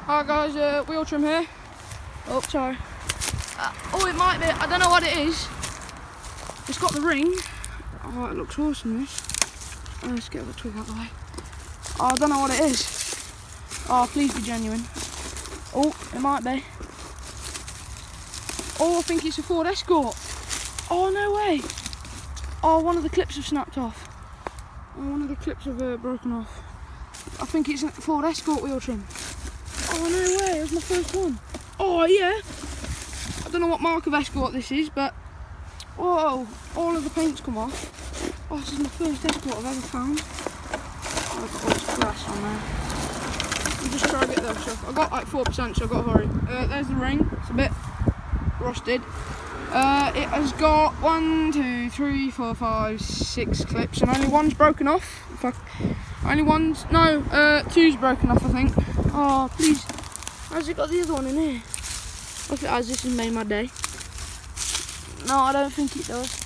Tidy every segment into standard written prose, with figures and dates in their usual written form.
Alright guys, wheel trim here. Oh, sorry. Oh, it might be, I don't know what it is. It's got the ring. Oh, it looks awesome, this. Let's get the twig out of the way. Oh, I don't know what it is. Oh, please be genuine. Oh, it might be. Oh, I think it's a Ford Escort. Oh, no way. Oh, one of the clips have snapped off. Oh, one of the clips have broken off. I think it's a Ford Escort wheel trim. Oh, no way, it was my first one. Oh, yeah. I don't know what mark of Escort this is, but whoa, all of the paint's come off. Oh, this is my first Escort I've ever found. Oh, I've got all this glass on there. I'm just trying to get those off. I got like 4%, so I've got to hurry. There's the ring. It's a bit rusted. It has got 1, 2, 3, 4, 5, 6 clips, and only one's broken off. Two's broken off, I think. Oh, please. How's it got the other one in here? If it has, this has made my day. No, I don't think it does.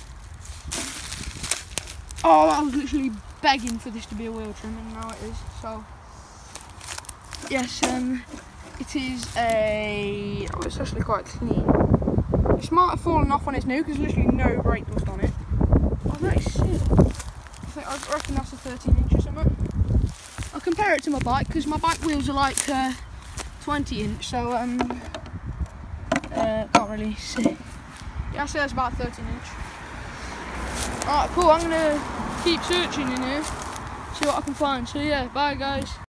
Oh, I was literally begging for this to be a wheel trim, and now it is. So, yes, it is a. Oh, it's actually quite clean. This might have fallen off when it's new because there's literally no brake dust on it. Oh, that is sick. I reckon that's a 13-inch or something. I'll compare it to my bike because my bike wheels are like 20-inch, so can't really see. Yeah, I say that's about 13-inch. Alright, cool. I'm gonna keep searching in here, see what I can find. So yeah, bye guys.